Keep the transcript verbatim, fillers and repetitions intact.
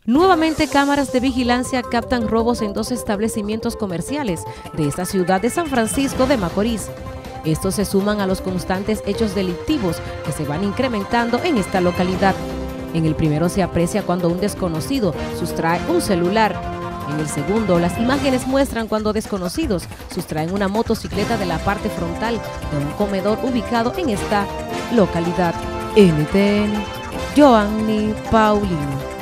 Nuevamente, cámaras de vigilancia captan robos en dos establecimientos comerciales de esta ciudad de San Francisco de Macorís. Estos se suman a los constantes hechos delictivos que se van incrementando en esta localidad. En el primero se aprecia cuando un desconocido sustrae un celular. En el segundo, las imágenes muestran cuando desconocidos sustraen una motocicleta de la parte frontal de un comedor ubicado en esta localidad. N T N, Joanny Paulino.